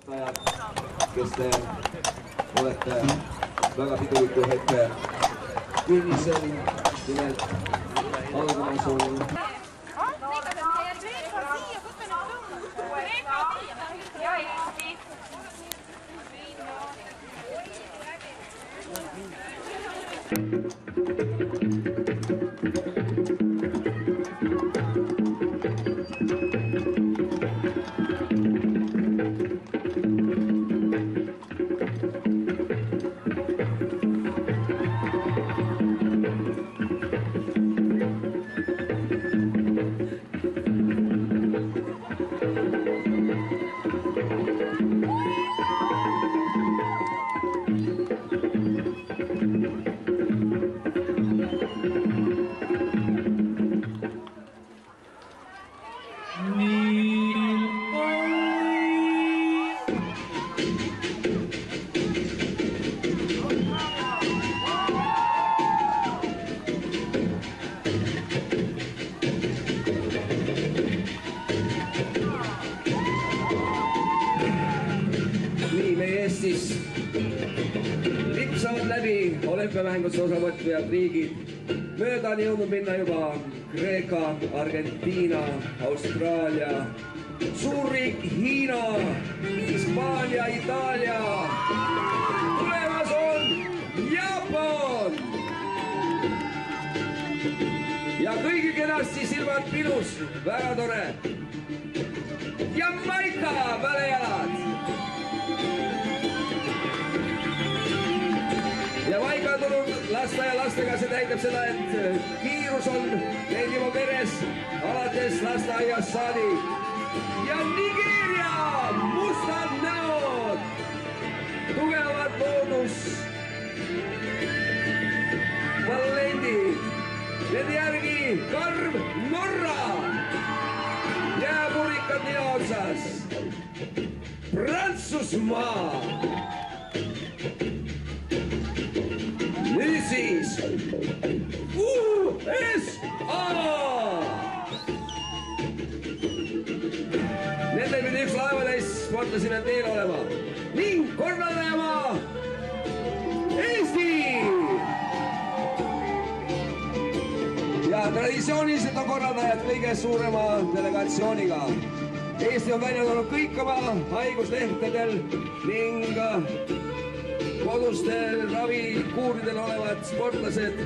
vaatajad, kes te olete väga piduliku hetke kinnisel, nimelt algamas on lipsavad läbi olümpiamängusse osavõtjad riigid. Mööda on jõudnud minna juba Kreeka, Argentiina, Austraalia, suurriik Hiina, Hispaania, Itaalia. Tulemas on Jaapan. Ja kõigil kenasti silmad pilus, väga tore. Jamaica, välejalad. Ja Maika on tulnud lasteaialastega, see tähendab seda, et kiirus on neil juba veres alates lasteaiast saadik. Ja Nigeeria, mustad näod, tugevad loodus, talendid, nende järgi karm Norra, jääpurikad nina otsas, Prantsusmaa. Nüüd siis USA! Nendel pidi üks laevatäis sportlasi veel teel olema. Ning korraldajamaa Eesti! Ja traditsiooniliselt on korraldajad kõige suurema delegatsiooniga. Eesti on välja tulnud kõik oma haiguslehtedel ning kodustel ravikuuridel olevad sportlased.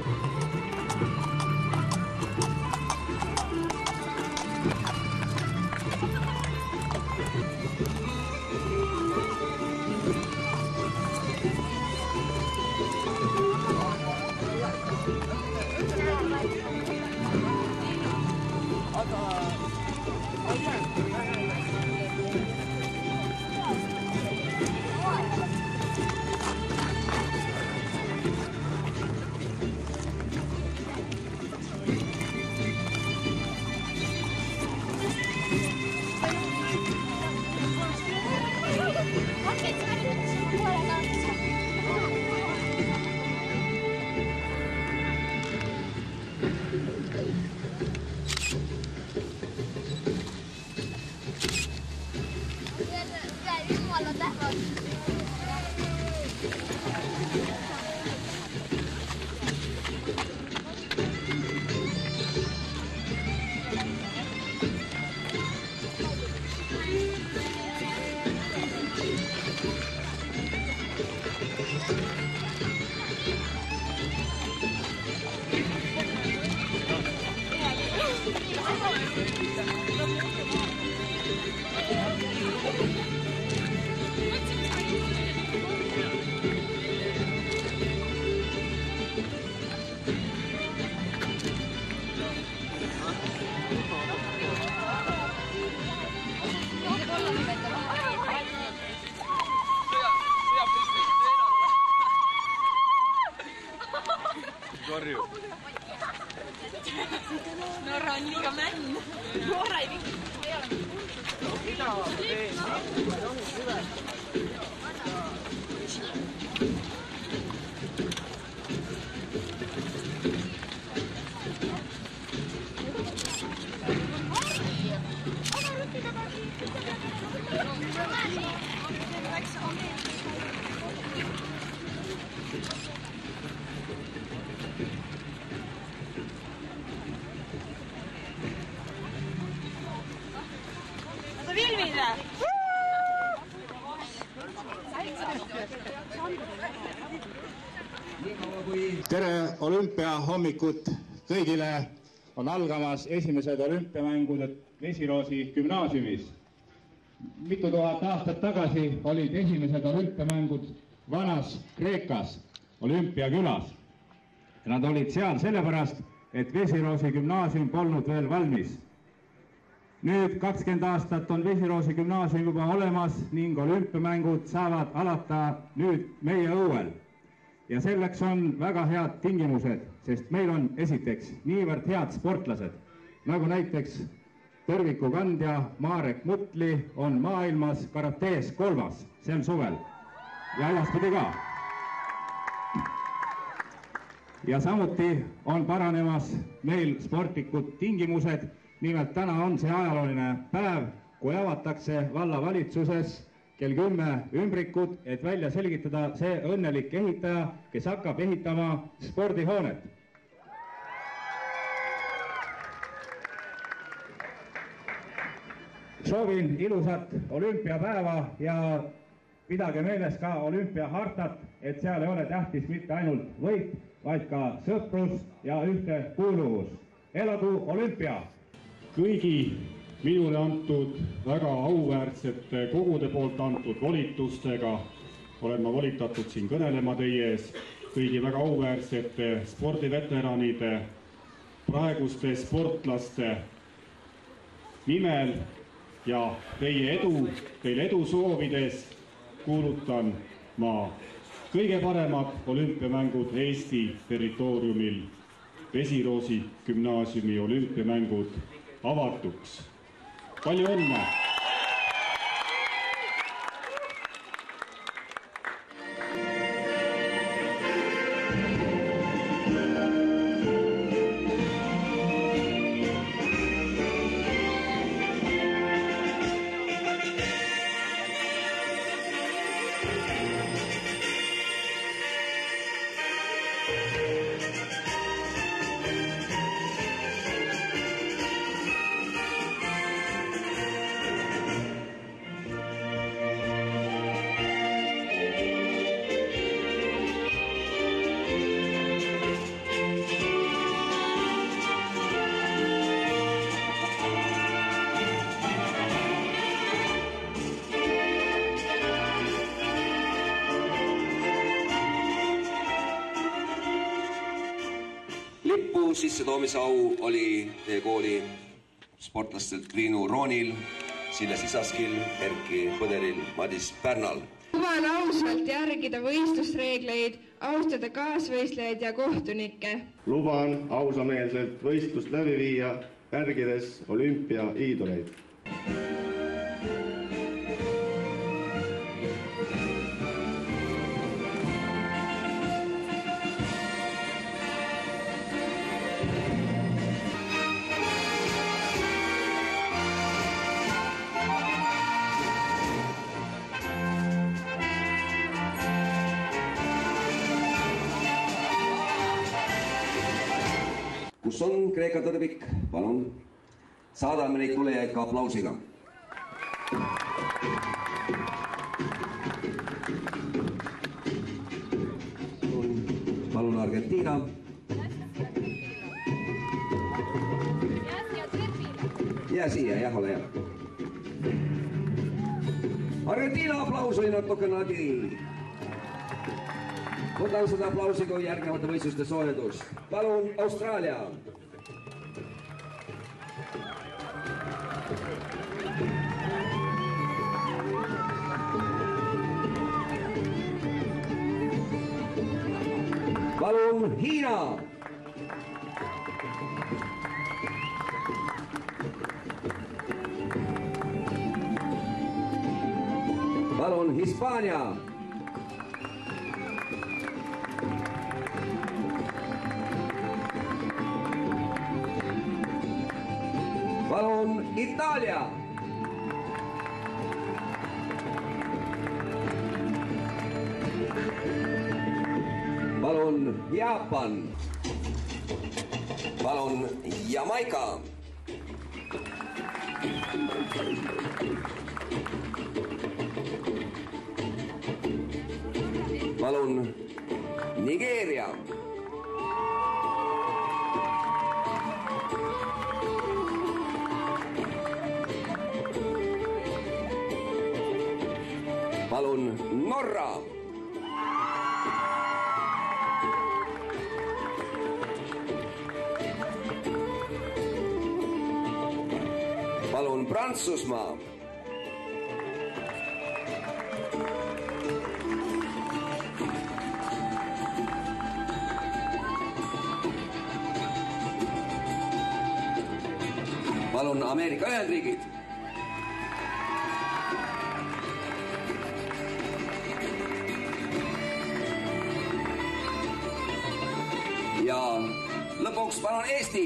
Norra on liiga männ. Norra ei vingi. Tere olümpiahommikut kõigile! On algamas esimesed olümpiamängud Vesiroosi gümnaasiumis. Mitu tuhat aastat tagasi olid esimesed olümpiamängud vanas Kreekas, olümpiakülas. Nad olid seal sellepärast, et Vesiroosi gümnaasium polnud veel valmis. Nüüd 20 aastat on Vesiroosi gümnaasium juba olemas ning olümpiamängud saavad alata nüüd meie õuel. Ja selleks on väga head tingimused, sest meil on esiteks niivõrd head sportlased, nagu näiteks tõrvikukandja Marek Mutli on maailmas karatees 3. sel suvel ja edaspidi ka. Ja samuti on paranemas meil sportlikud tingimused, nimelt täna on see ajalooline päev, kui avatakse vallavalitsuses kell 10 ümbrikud, et välja selgitada see õnnelik ehitaja, kes hakkab ehitama spordihoonet. Soovin ilusat olümpiapäeva ja pidage meeles ka olümpiahartat, et seal ei ole tähtis mitte ainult võit, vaid ka sõprus ja ühtekuuluvus. Elagu olümpia! Kõigi minule antud väga auväärsete kogude poolt antud volitustega olen ma volitatud siin kõnelema teie ees kõigi väga auväärsete spordiveteranide, praeguste sportlaste nimel ja teile edu soovides kuulutan ma kõige paremad olümpiamängud Eesti territooriumil Vesiroosi gümnaasiumi olümpiamängud avatuks. Palju õnne! Lippu sissetoomise au oli teie kooli sportlastelt Triinu Roonil, Sille Sisaskil, Erki Põderil, Madis Pärnal. Luban ausalt järgida võistlusreegleid, austada kaasvõistlejaid ja kohtunikke. Luban ausameelselt võistlust läbi viia, järgides olümpiaiidoleid. Kus on Kreeka tõrvik? Palun saadame neid tulejaid ka aplausiga. Palun Argentiina. Jää siia, jah, ole hea. Argentiina aplaus oli natukene läbi. Võtan seda aplausi kui järgnevate võistluste soojendus. Palun Austraalia. Palun Hiina. Palun Hispaania. Palun Italia. Palun Jaapan. Palun Jamaika. palun Nigeeria. Palun Norra. Palun Prantsusmaa. Palun Ameerika Ühendriigid. Ja lõpuks palun Eesti.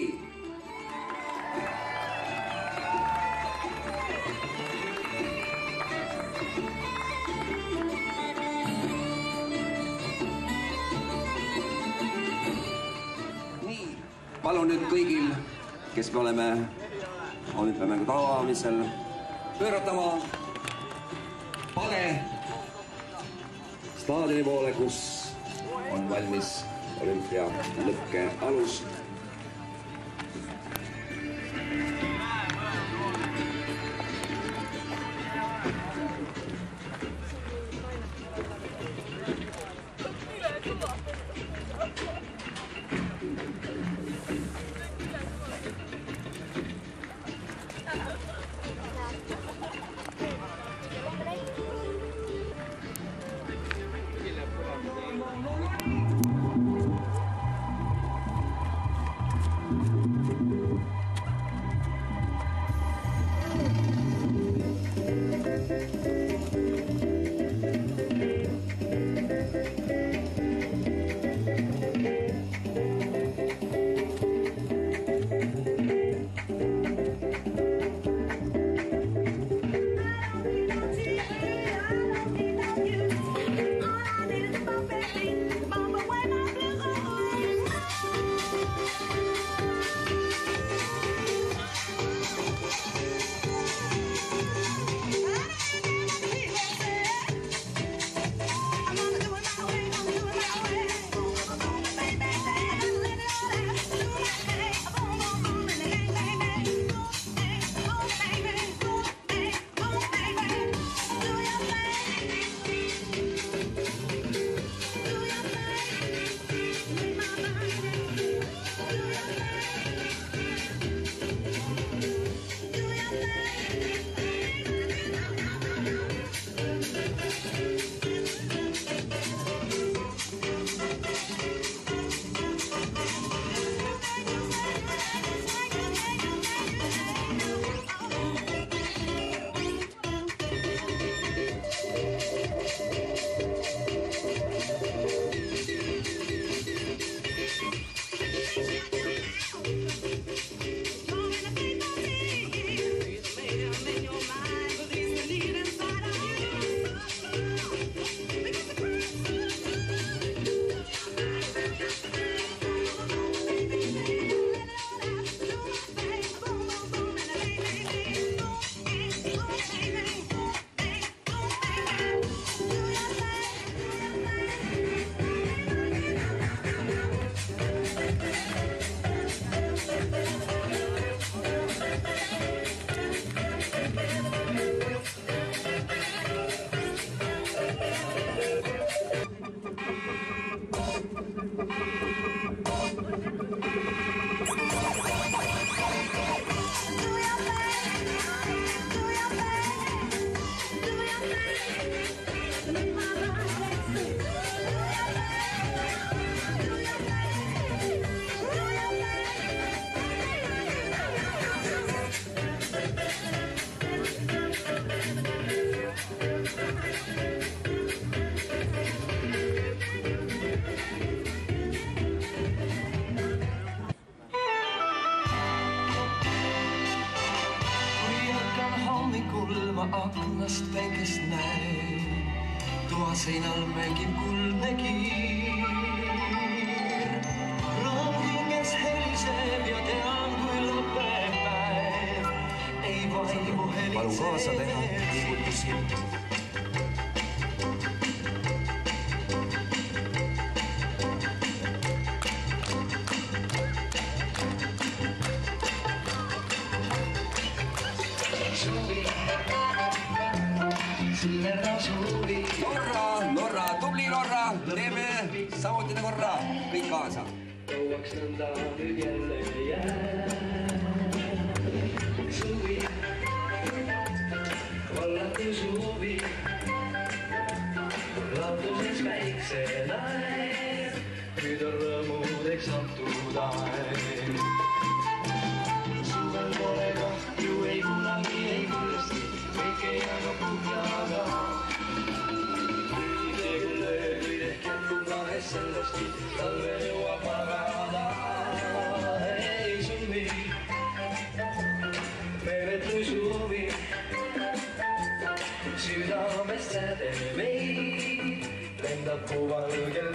Nii, palun nüüd kõigil, kes me oleme olümpiamängude avamisel, pööratama pade staadioni poole, kus on valmis olümpia lõkke alus. Aknast päikest näen, toaseinal mängib kuldne kiir. Rõõm hinges heliseb ja tean, kui lõpeb päev. Ei vaimu heliseb. Palun kaasa teha liigutusi. Norra, tubli Norra, teeme samuti nagu Norra, kõik kaasa. Kauaks nõnda nüüd jälle jääb suvi, vallatu suvi, laulduses väikse naer, nüüd on rõõmudeks antud aeg. Suvel pole kahju ei kunagi, ei kindlasti, kõike jääb põhjaga. Sellestki talve jõuab magada. Ei suvi, meeletu suvi, südamest säde meid, lendab kuuvalgel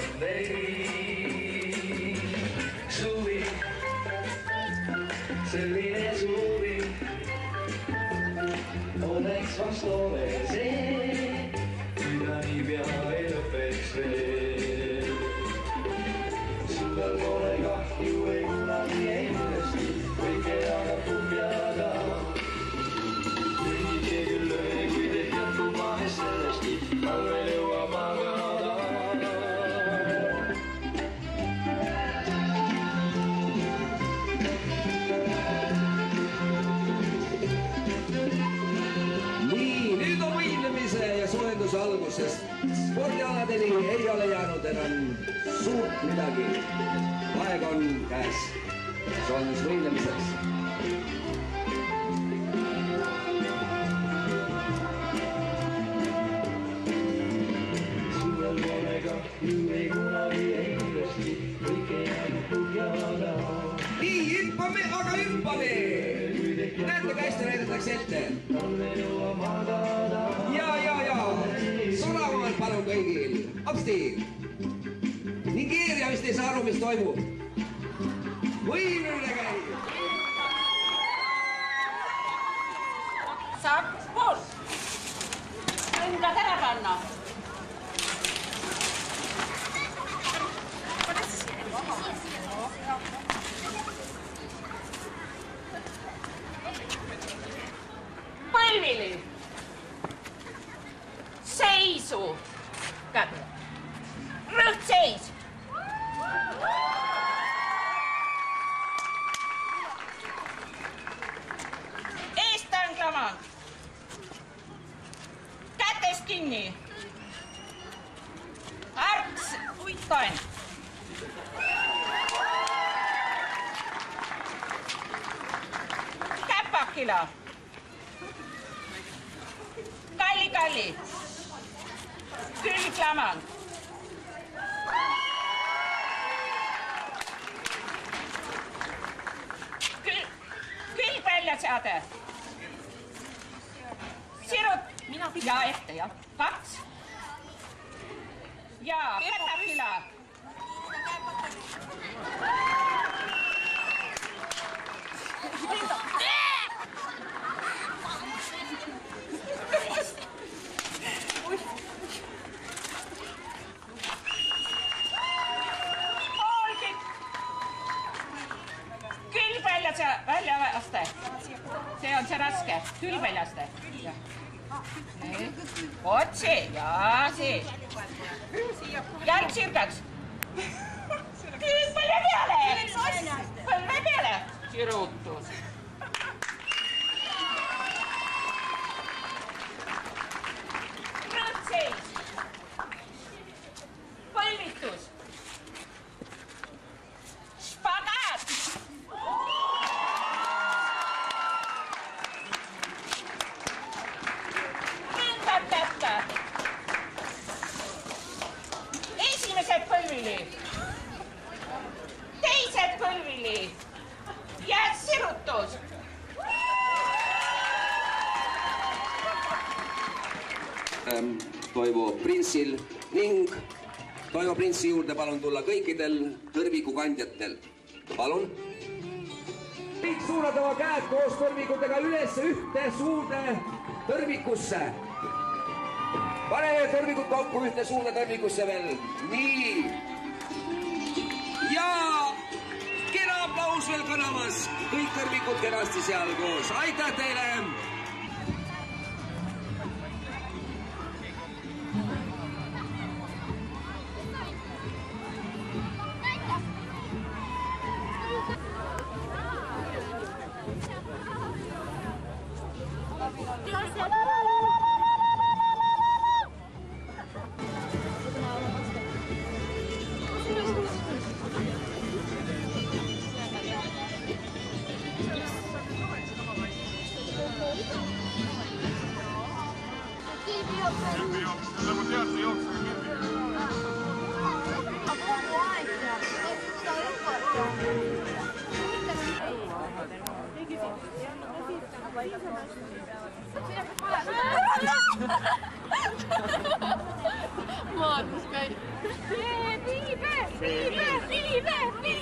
tuhandeid. Suvi, selline suvi, õnneks vast ole see, mida niipea ei lõpeks veel. Pole kahju ei kunagi ei millestki, kõike jagab kuhjaga. Kõige küll öö, kui teid jätkub vahest sellestki, talve jõuab magada. Nii, nüüd on võidlemise ja soojenduse algusest. Spordialadeni ei ole jäänud enam suurt midagi. Aeg on käes soojendusvõidlemiseks. Suvel pole kahju ei kunagi ei millestki, kõike jääb kuhjaga. Nii, hüppame, aga hüppame! Näete, ka hästi näidatakse ette. Ja. Soravamalt palun kõigil. Apsti! Nigeeria vist ei saa aru, mis toimub. Võimeline käib. Saab pool. Enda ära panna. Põlvili. Seisu. Rõht seis. Eestanglamaan. Kätest kinni. Arks uittoen. Käpakila. Kalli. Külglamaan. Külg välja seade. Sirut. Ja ette, jah. 2. Ja käpakila. Väljaaste. See on see raske. Külgväljaste. Otsi. Ja see. Järg sirgaks. Põlve peale. Põlve peale. Sirutus. Rõõtseis. Põlvitus. Spagaat. Esimesed põlvili, teised põlvili ja sirutus. Toivo Printsil ning Toivo Printsi juurde palun tulla kõikidel tõrvikukandjatel. Palun. Kõik suunad oma käed koos tõrvikutega üles ühte suurde tõrvikusse. Pane tõrvikud kokku ühte suurde tõrvikusse veel. Nii. Ja kena aplaus veel kõlamas. Kõik tõrvikud kenasti seal koos. Aitäh teile!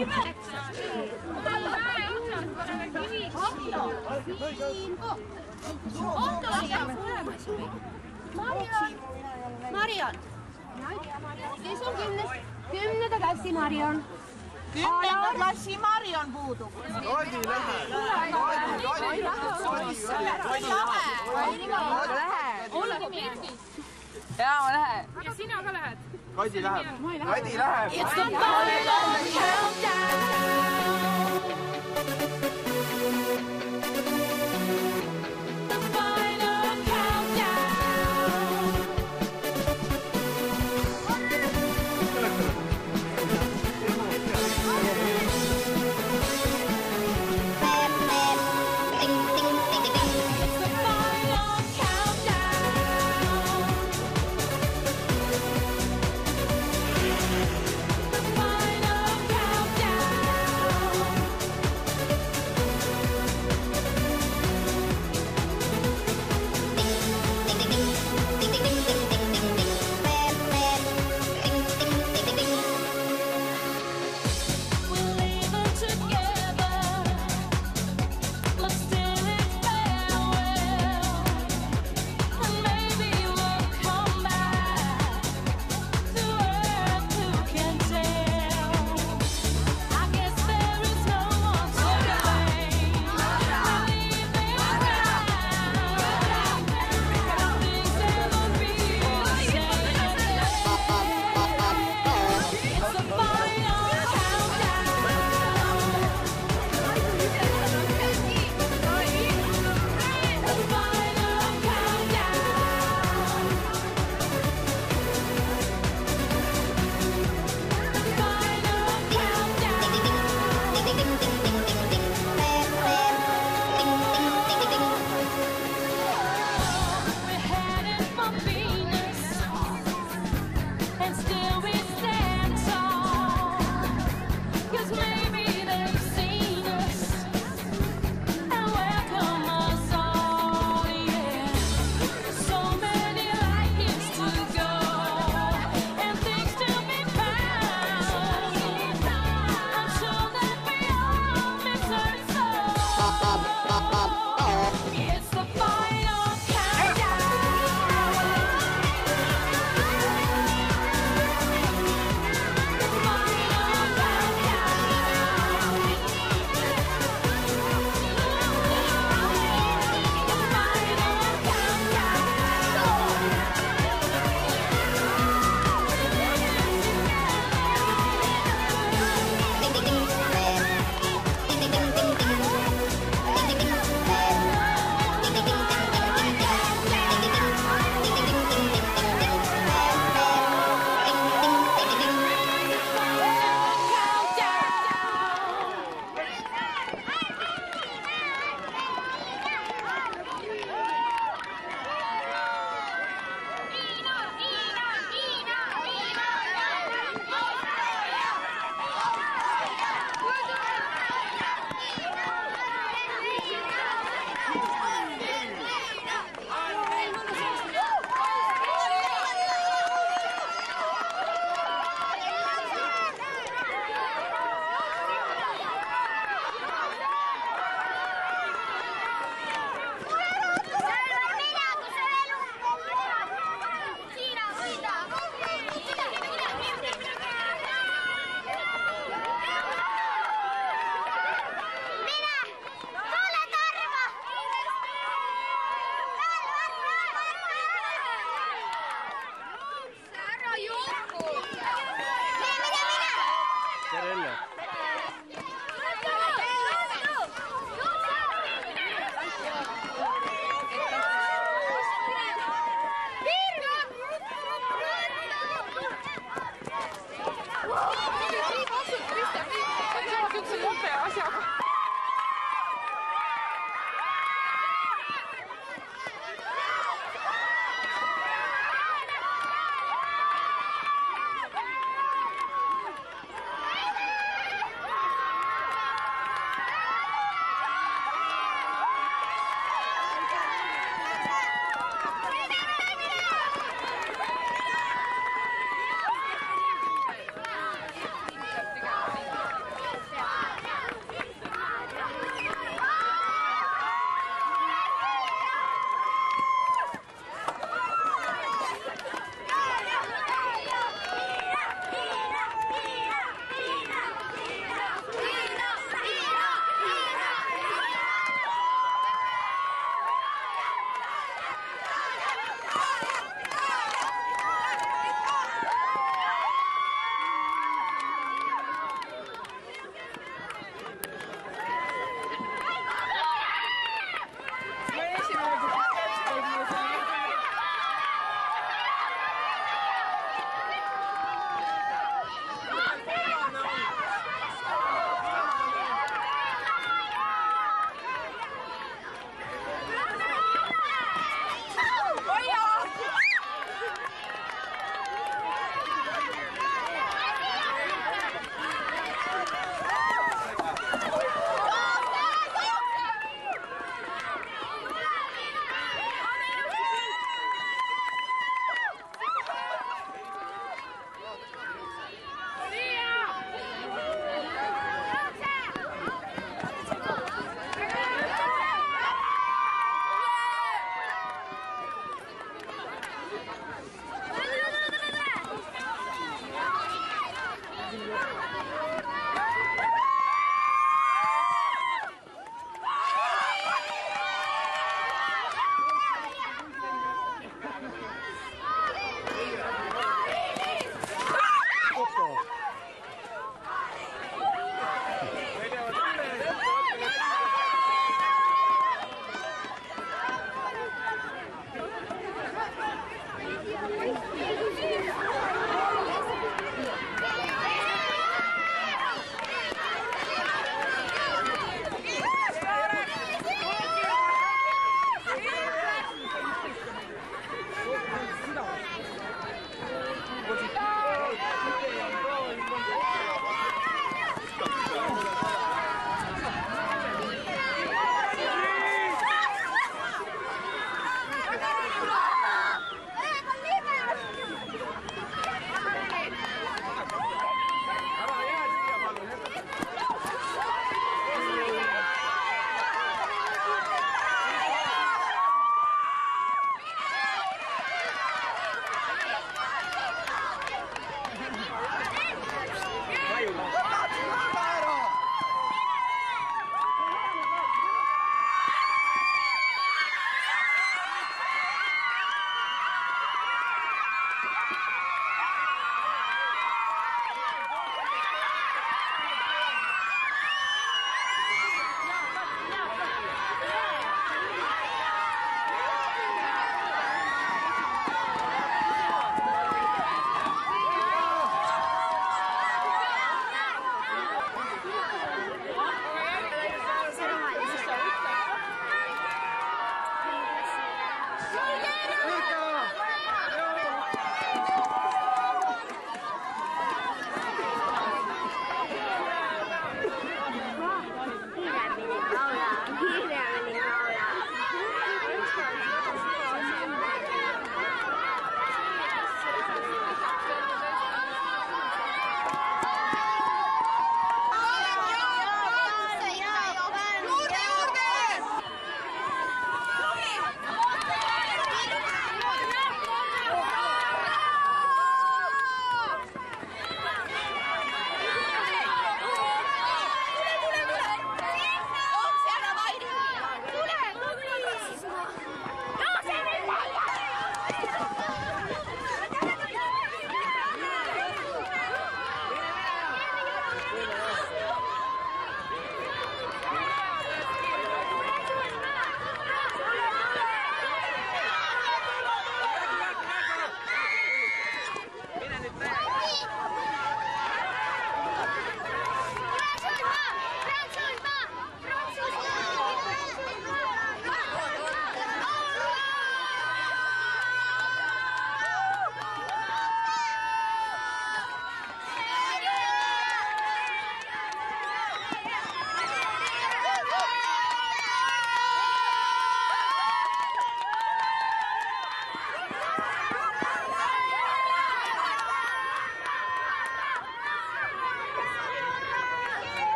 Marion. Kes on 10. klassi Marion? 10. klassi Marion puudub. Koidi lähe. Jaa, ma lähen. Ja sina ka lähed? Koidi läheb. Koidi läheb. It's the final countdown.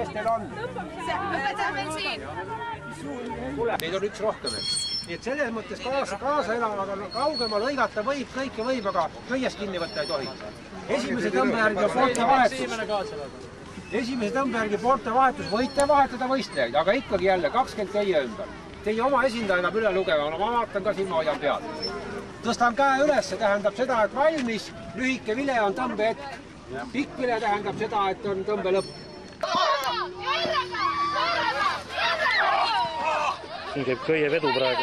mees teil on? Neid on üks rohkem. Nii et selles mõttes kaasa elavad on kaugema lõigata võib, kõike võib, aga köiest kinni võtta ei tohi. Esimese tõmbe järgi poolte vahetus võite vahetada võistlejaid, aga ikkagi jälle 20 köie ümber. Teie oma esindajana üle lugema, ma vaatan ka silma hoian pead. Tõstan käe üles, see tähendab seda, et valmis, lühike vile on tõmbe hetk. Pikk vile tähendab seda, et on tõmbe lõpp. Siin käib köie vedu praegu.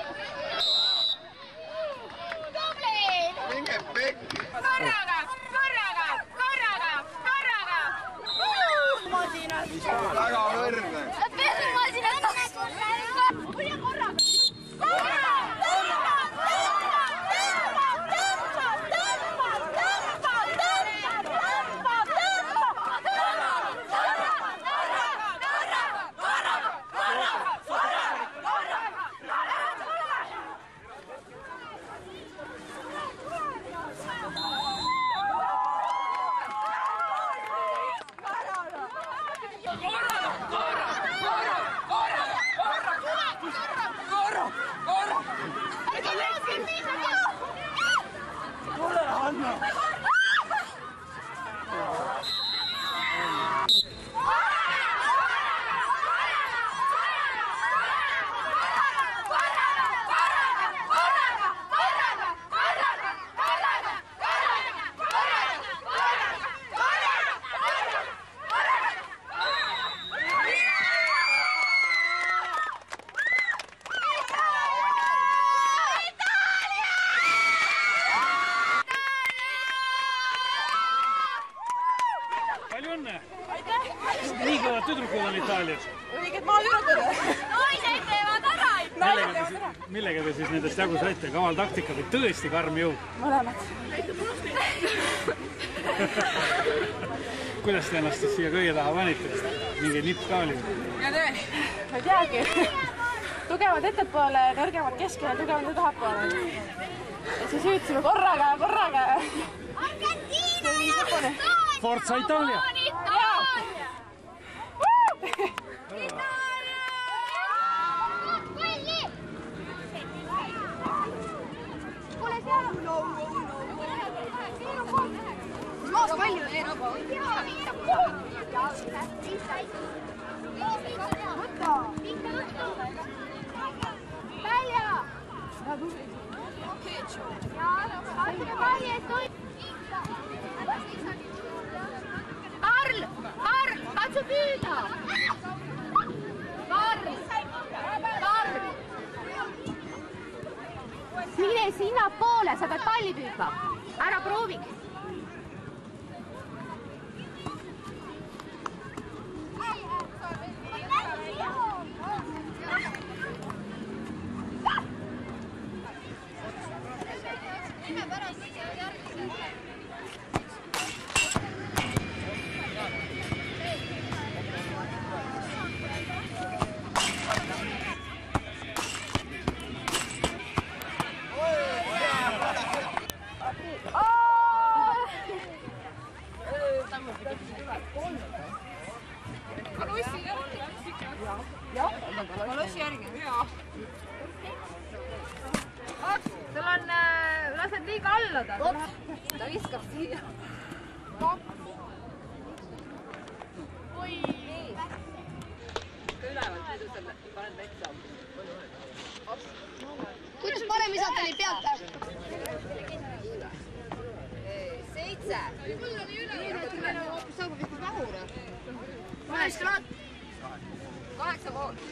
Väga võrne. Nii kõvad tüdrukud on Itaalias. Õiged maatüdrukud. Naised teevad ära. Millega te siis nendest jagu saite? Kaval taktika või tõesti karm jõud? Mõlemad. Kuidas te ennast siis siia kõige taha panite? Mingi nipp ka oli? Ma ei teagi. Tugevad ettepoole, nõrgemad keskele, tugevad tahapoole. Ja siis hüüdsime korraga. Forza Italia! Maas palju välja! Karl, katsu püüda! Karl! Mine sinnapoole, sa pead palli püüdma. Ära proovig. Kalossi järgi. Sul on, lased liiga alla ta. Ta viskab siia. Oi! Ülevalt muidu selle panen metsa. Kuidas parem visata oli peata? 7. Mul oli üle. Meil on hoopis saama vihku mahura. 8 pool.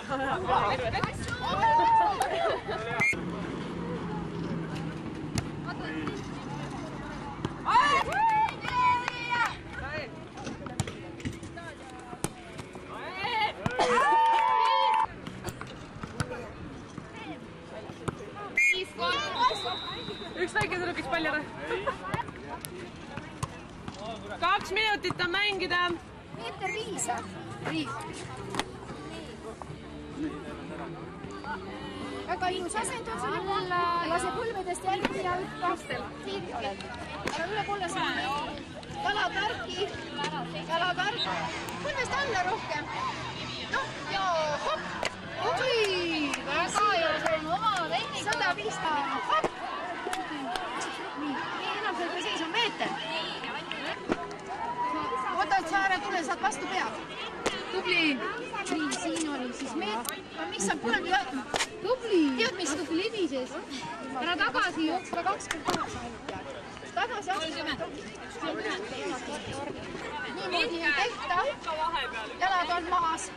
Üks väike tüdruk paljada. 2 minutit on mängida. Meeter 5. Väga ilus asendus oli. Lase põlvedest jälgi ja hüppa. Tiiri oled. Ära üle kolle saada. Jalakarki. Põlvest alla rohkem. Noh, ja hopp. Oi, väga ja see on oma tehnika. 105. Hopp. Nii enam selle seis on meeter. Oota, et sa ära tule, saad vastu pead. Tubli. Nii, siin oli siis meeter. Miks sa põlvi jätnud? Tubli. Tead, mis tubli libises? Ära tagasi jooksva 28 ainult tead. Tagasi 20. Niimoodi ei tehta. Jalad on mahas.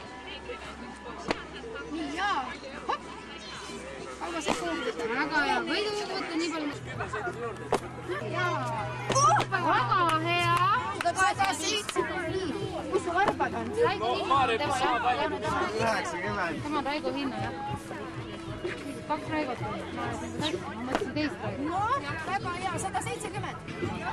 Nii, jaa. Hopp. Kauga see kuulda. Väga hea. Võidu võtta nii palju. Jaa. Väga hea. Kus su varbad on? Raigo Hinna. Tema on Raigo Hinna, jah. 2 Raigot on. Ma mõtlesin teist Raigot. No, väga hea. 170.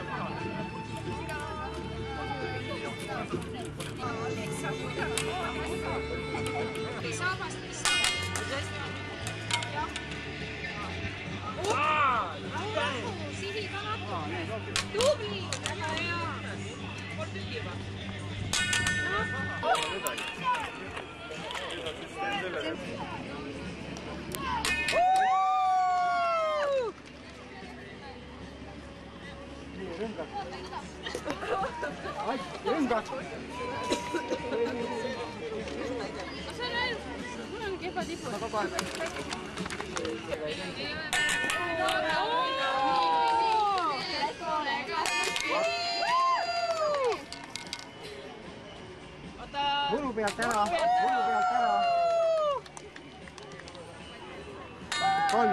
Tubli! Väga hea! Rüngad! Mul on kehva tipu. Võlu pealt ära. 3.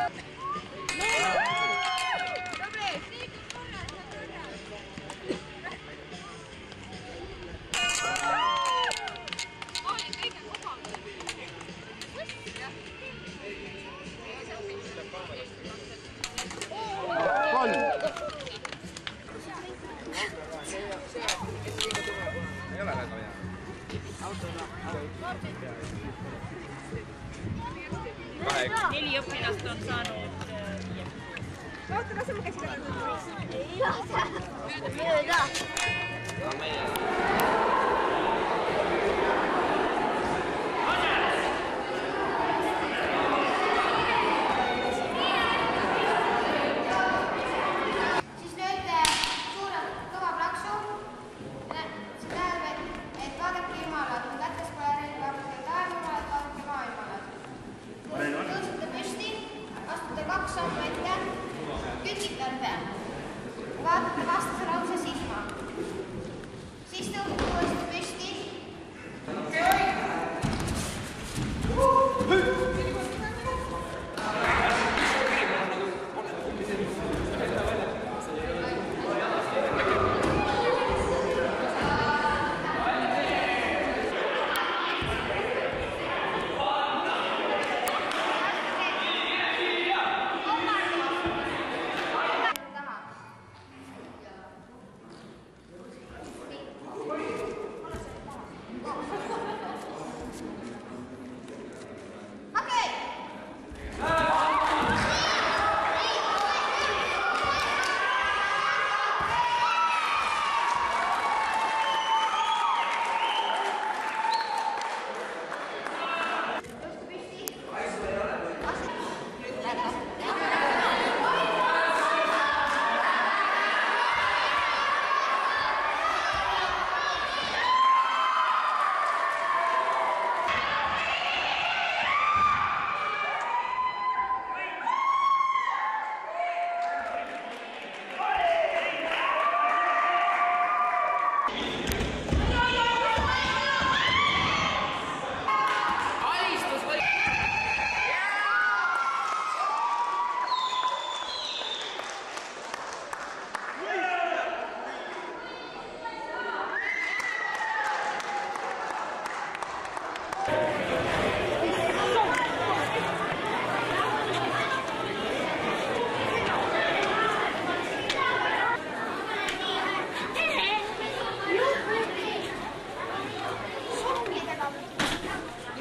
Neli õpilast on saanud. Vaata, kas ma käsin ei lase. Mööda. Siis lööte suurelt kõva plaksu. See tähendab, et vaadake ilmaalad. Kätes pole relva, vaadake taevamaalad, vaadake maailmaalad. Tõusite püsti, astute 2 sammu ette, kütite ümbe. Vaatate vastase lause silma. Siis tõusite uuesti püsti.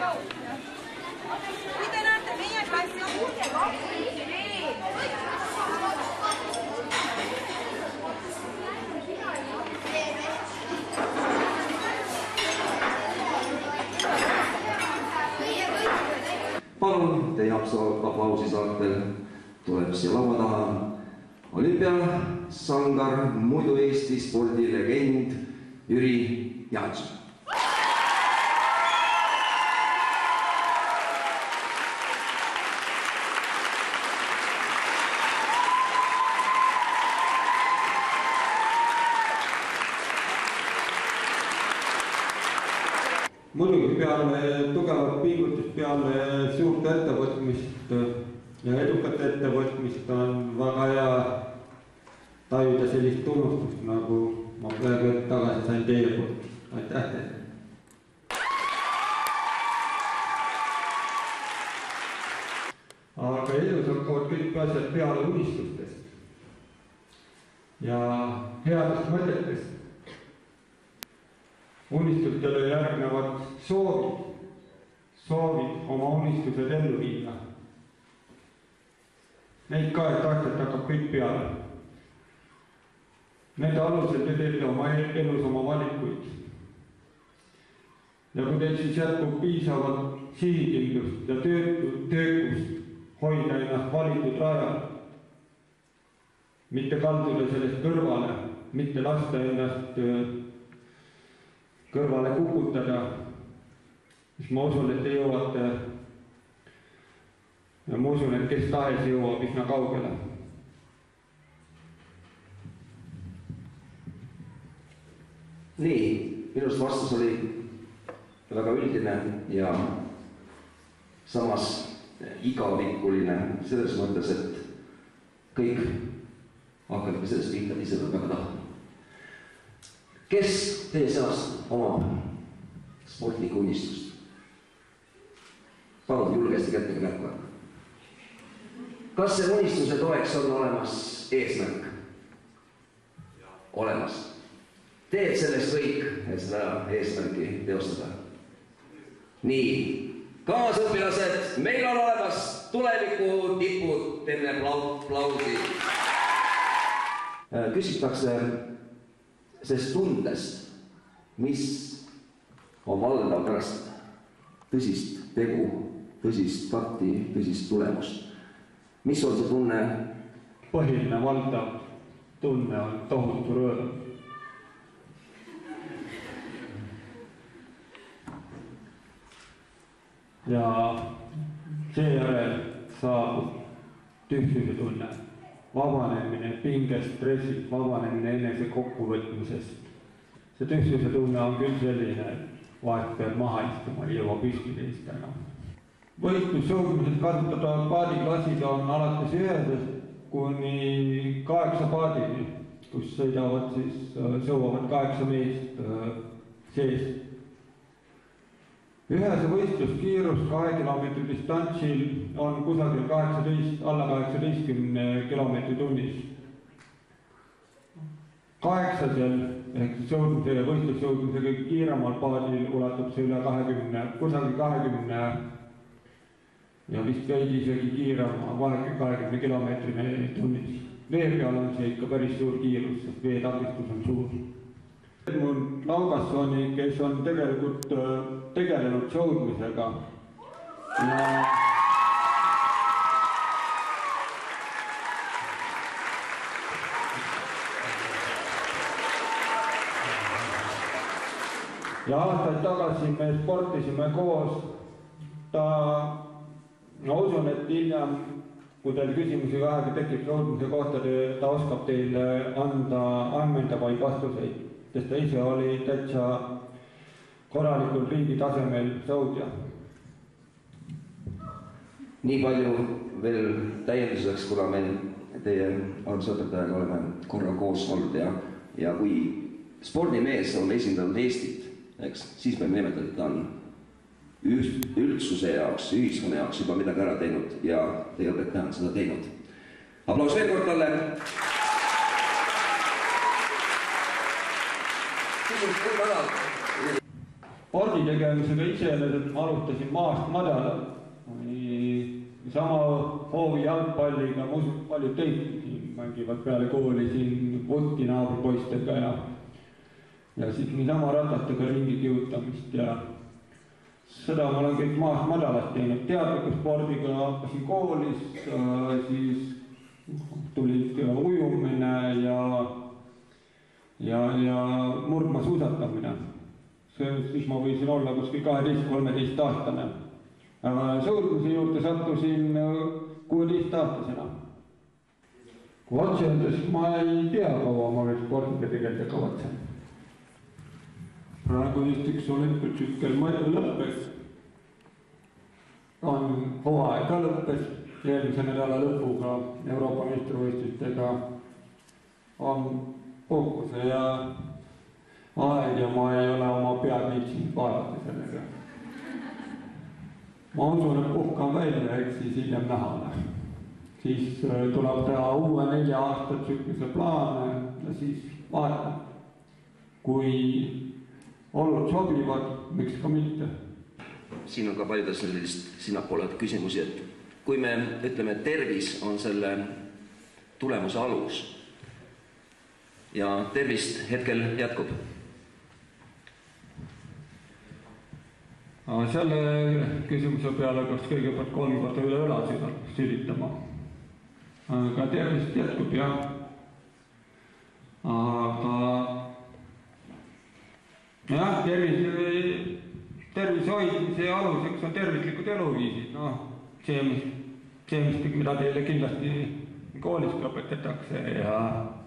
Kui te näete, meie klassi on 62 veel. Palun teie aplausi saatel tuleb siia laua taha olümpiasangar, muidu Eesti spordilegend Jüri Jaanson. Muidugi peale tugevat pingutust, peale suurt ettevõtmist ja edukat ettevõtmist on väga hea tajuda sellist tunnustust, nagu ma praegu tagasi sain teie poolt. Aitäh teile! Aga elus hakkavad kõik asjad peale unistustest ja headest mõtetest. Unistustele järgnevad soovid oma unistused ellu viia. Neid 2 aastat hakkab kõik peale. Nende alusel te teete oma elus oma valikuid. Ja kui teil siis jätkub piisavalt sihikindlust ja töökust hoida ennast valitud rajal, mitte kalduda sellest kõrvale, mitte lasta ennast kõrvale kukutada, siis ma usun, et te jõuate ja ma usun, et kes tahes jõuab üsna kaugele. Nii, minust vastus oli väga üldine ja samas igavikuline selles mõttes, et kõik hakkabki sellest pihta, ise peab väga tahtma. Kes teie seast omab sportlikku unistust? Palun julgesti kättega märku anda. Kas see unistuse toeks on olemas eesmärk? Olemas. Teed sellest kõik, et seda eesmärki teostada. Nii, kaasõpilased, meil on olemas tuleviku tipud, teeme aplausi. Küsitakse sellest tundest, mis on valdav pärast tõsist tegu, tõsist takti, tõsist tulemust. Mis on see tunne? Põhiline valdav tunne on tohutu rõõm. Ja seejärel saabub tühjuse tunne. Vabanemine pingest, stressist, vabanemine enese kokkuvõtmisest. See tühjuse tunne on küll selline, vahest peab maha istuma, ei jõua püsti teist enam. Võistlussõudmised kasutatavad paadiklassid on alates 1 kuni 8 paadini, kus sõidavad siis, sõuavad 8 meest sees. Ühese võistluskiirus 2 kilomeetri distantsil on kusagil 18, alla 18 kilomeetri tunnis. 8. ehk sõudmise ja võistlussõudmise kõige kiiremal paadil ulatub see üle 20, kusagil 20 ja vist veidi isegi kiirema, 20 kilomeetrini tunnis. Vee peal on see ikka päris suur kiirus, sest veetakistus on suur. Edmund Laugassoni, kes on tegelikult tegelenud sõudmisega ja aastaid tagasi me sportisime koos. Ma usun, et hiljem, kui teil küsimusi vähegi tekib sõudmise kohta, ta oskab teile anda ammendavaid vastuseid, sest ta ise oli täitsa korralikul riigi tasemel sõudja. Nii palju veel täienduseks, kuna me teie arvusõpetajaga oleme korra koos olnud ja kui spordimees on esindanud Eestit, siis me nimetame, et ta on üldsuse jaoks, ühiskonna jaoks juba midagi ära teinud ja teie õpetaja on seda teinud. Aplaus veel kord talle. Küsimus küll väga. spordi tegemisega iseenesest ma alustasin maast madalal. Sama hoovi jalgpalliga, ma usun, paljud teid siin mängivad peale kooli siin Vutti naabripoistega ja siis niisama ratastega ringi kihutamist ja seda ma olen kõik maast madalast teinud. Teadliku spordiga hakkasin koolis, siis tulid ujumine ja murdmaasuusatamine. Siis ma võisin olla kuskil 12-13 aastane. Sõudmise juurde sattusin 16-aastasena. Kui otse öeldes ma ei tea, kaua ma veel spordiga tegeleda kavatsen. Praegu just üks olümpiatsükkel lõppes. Hooaeg ka lõppes, eelmise nädala lõpuga Euroopa meistrivõistlustega on puhkuse ja aeg ja ma ei ole oma pead viitsinud vaadata sellega. Ma usun, et puhkan välja, eks siis hiljem näha. Siis tuleb teha uue 4 aastat tsüklise plaane ja siis vaata, kui olud sobivad, miks ka mitte. Siin on ka paljudes sellist sinnapoole küsimusi, et kui me ütleme, et tervis on selle tulemuse alus ja tervist hetkel jätkub. Selle küsimuse peale, kas kõigepealt 3 korda üle õla süditama. Ka tervist jätkub, jah. Aga jah, tervise hoidmise aluseks on tervislikud eluviisid. See, mida teile kindlasti koolis ka õpetatakse ja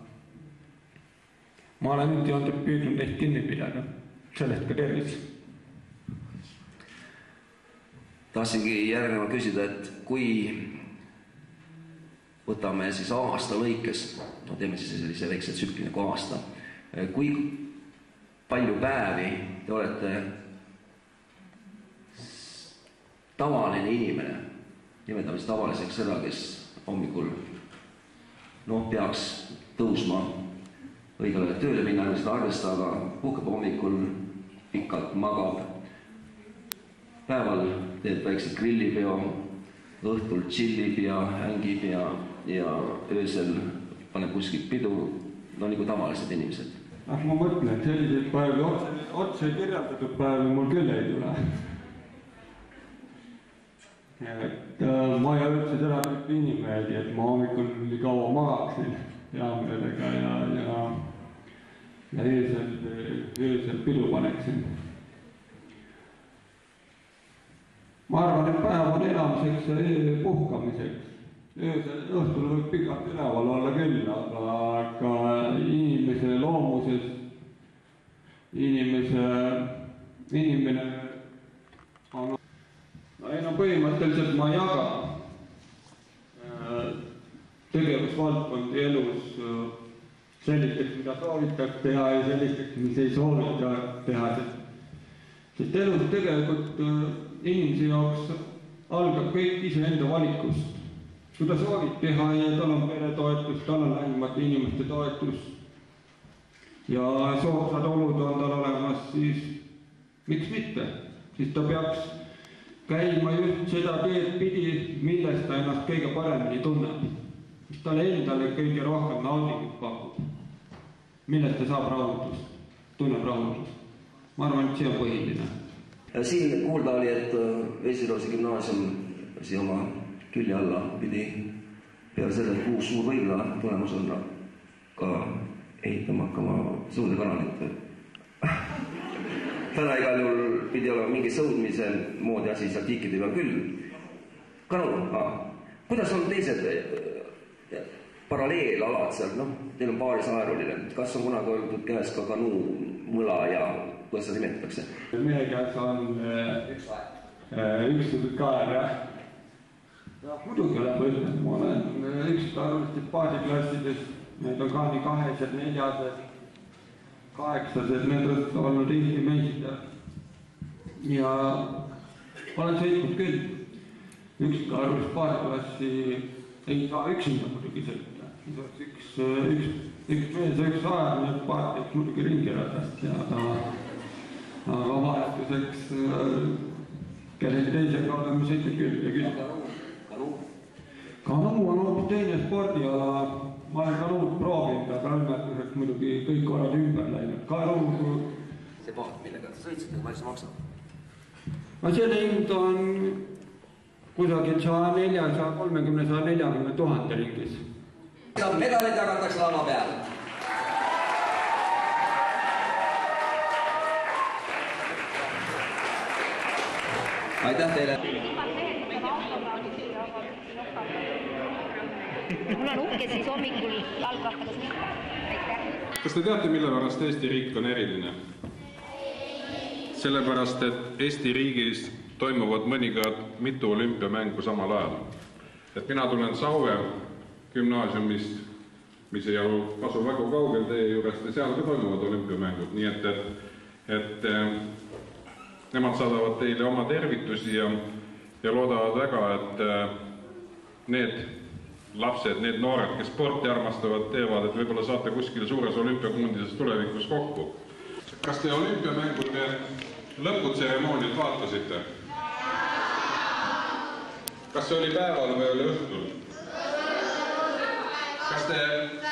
ma olen nüüd püüdnud neist kinni pidada, sellest ka tervis. Tahtsingi järgneva küsida, et kui võtame siis aasta lõikes, teeme siis sellise väikse tsükli nagu aasta, kui palju päevi te olete tavaline inimene, nimetame siis tavaliseks seda, kes hommikul peaks tõusma õigele tööle minna, seda arvesta, aga puhkab hommikul, pikalt magab, päeval teeb väikse grillipeo, õhtul chillib ja hängib ja öösel paneb kuskil pidu, nagu tavalised inimesed. Ma mõtlen, et selliseid päevi, otse kirjeldatud päevi mul küll ei tule. Ma ei ole üldse seda tüüpi inimesi, et ma hommikul nii kaua magaksin hea meelega ja öösel pidu paneksin. Ma arvan, et päev on elamiseks ja puhkamiseks. Õhtul võib pikalt üleval olla küll, aga inimese loomuses, inimene on... Põhimõtteliselt ma jagan tegevusvaldkondi elus sellisteks, mida soovitaks teha ja sellisteks, mis ei soovita teha. Sest elus tegelikult inimese jaoks algab kõik iseenda valikust. Kui ta soovib teha ja tal on peretoetus, tal on lähimate inimeste toetus ja soodsad olud on tal olemas, siis miks mitte? Siis ta peaks käima just seda teed pidi, millest ta ennast kõige paremini tunneb. Mis talle endale kõige rohkem naudingut pakub. Millest ta saab rahutust, tunneb rahutust. Ma arvan, et see on põhiline. Siin kuulda oli, et Vesiroosi gümnaasium siia oma külje alla pidi peale selle uus suur võimla tulemus on ka ehitama hakkama suurde kanalit. Täna igal juhul pidi olema mingi sõudmise moodi asi seal tiikide peal küll. Kanu, kuidas on teised paralleelalad seal? Teil on paaris aeruline. Kas on kunagi olnud käes ka kanu, mõla ja kuidas seda nimetatakse? Meie käes on üks kaer, jah. Muidugi olen võtnud, ma olen üksikaarulistes baasiklassides, need on ka nii 2-sed, 4-sed, 8-sed, need on olnud Eesti meister. Ja olen sõitnud küll. Üksikaarulistes baasiklassi ei saa üksinda muidugi sõita. Üks mees ja üks aeg, need paatiks muidugi ringiratast, aga vahetuseks kellegi teisega oleme sõitnud küll ja küll. Kanuu on hoopis teine spordiala, ma olen kanuud proovinud, aga õnnetuseks muidugi kõik korrad ümber läinud. See paat, millega sa sõitsid, palju see maksab? Selle hind on kusagil 130–140 000 ringis. Medalid jagatakse lava peal. Aitäh teile! Mul on uhke siis hommikul jalgrattaga sõita. Kas te teate, mille pärast Eesti riik on eriline? Sellepärast, et Eesti riigis toimuvad mõnikord mitu olümpiamängu samal ajal. Et mina tulen Saue gümnaasiumist, mis ei asu väga kaugel teie juurest ja seal ka toimuvad olümpiamängud, nii et nemad saadavad teile oma tervitusi ja loodavad väga, et need lapsed, need noored, kes sporti armastavad, teevad, et võib-olla saate kuskil suures olümpiakundises tulevikus kokku. Kas te olümpiamängude lõputseremooniat vaatasite? Kas see oli päeval või oli õhtul? Kas te...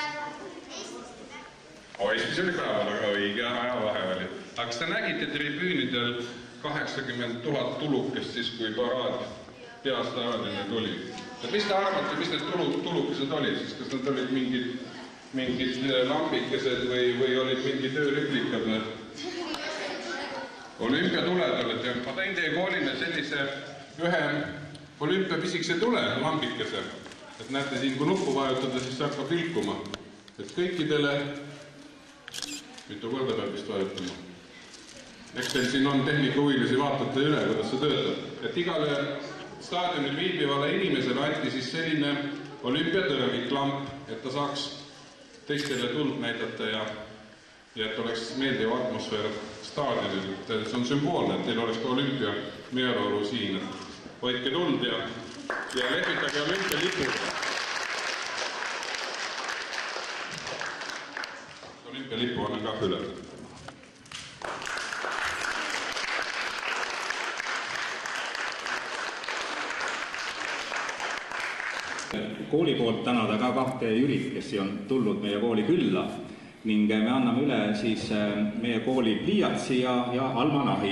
Eestis oli päeval, aga õige aja vahe oli. Aga kas te nägite tribüünidel 80 000 tulukest siis, kui paraad peastaadionile tuli? Mis te arvate, mis need tulukesed olid siis? Kas need olid mingid lambikesed või olid mingid öörüplikad? Olümpiatuled olid ja ma tõin teie koolile sellise ühe olümpiapisikese tule, lambikese. Et näete siin, kui nuppu vajutada, siis saab ka pilkuma. Et kõikidele, mitu korda peab vist vajutama. Eks teil siin on tehnikahuvilisi, vaatate üle, kuidas see töötab. Et igale staadionil viibivale inimesele anti siis selline olümpiatõrviklamp, et ta saaks teistele tuld näidata ja et oleks meeldiv atmosfäär staadionil. See on sümboolne, et teil oleks ka olümpia meeleolu siin. Hoidke tuld ja lehvitage olümpialipuga. Olümpialipu annan kah üle. Kooli poolt tänada ka kahte Jürit, kes on tulnud meie kooli külla ning me anname üle siis meie kooli pliiatsi ja almanahi.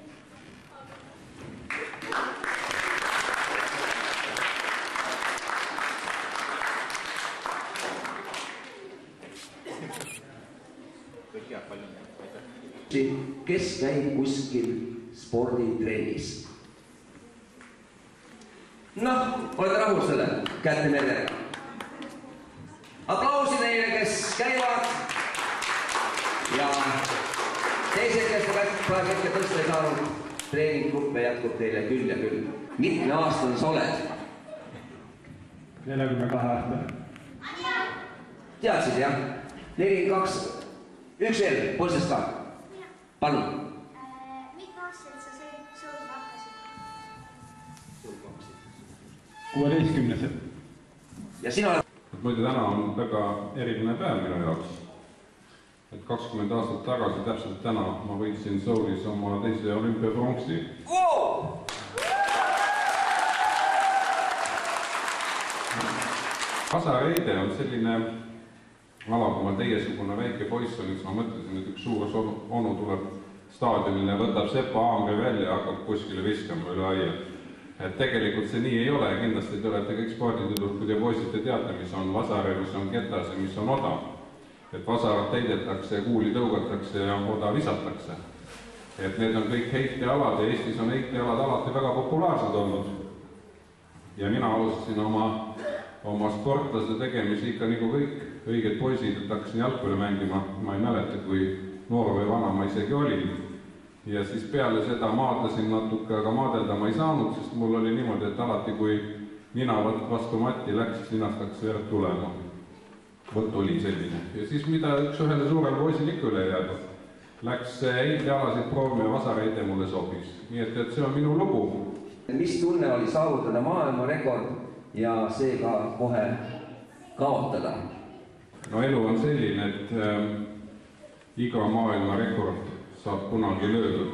Kes käib kuskil sporditrennis? Noh, olete rahul selle kätte meelega. Aplausi neile, kes käivad ja teised, kes praegu hetke tõsta ei saanud, treeninggruppe jätkub teile küll ja küll. Mitme aastane sa oled? 42 aastane. Teadsid, jah? 42, üks veel, poolsest ka. Palun. Mitme aastaselt sa sõudma hakkasid? 16. Ja sina oled? Muidu täna on väga eriline päev minu jaoks. Et 20 aastat tagasi, täpselt täna, ma võitsin Soulis oma teise olümpiapronksi. Vasareide on selline ala, kui ma teiesugune väike poiss olin, siis ma mõtlesin, et üks suur onu tuleb staadionile, võtab sepa haamri välja ja hakkab kuskile viskama üle aia. Et tegelikult see nii ei ole, kindlasti te olete kõik sporditüdrukud ja poisid, te teate, mis on vasare, mis on ketas ja mis on oda. Et vasarat täidetakse, kuuli tõugatakse ja oda visatakse. Et need on kõik heitealad ja Eestis on heitealad alati väga populaarsed olnud. Ja mina alustasin oma sportlase tegemisi ikka nagu kõik õiged poisid, et hakkasin jalgpalli mängima. Ma ei mäleta, kui noor või vana ma isegi olin. Ja siis peale seda maadlesin natuke, aga maadelda ma ei saanud, sest mul oli niimoodi, et alati kui nina vastu matti läks, siis ninast hakkas verd tulema. Võtt oli selline. Ja siis mida üks ühele suurele poisil ikka üle jääb. Läks heitealasid proovima ja vasareide mulle sobis. Nii et see on minu lugu. Mis tunne oli saavutada maailmarekord ja seega kohe kaotada? No elu on selline, et iga maailmarekord saab kunagi löödud.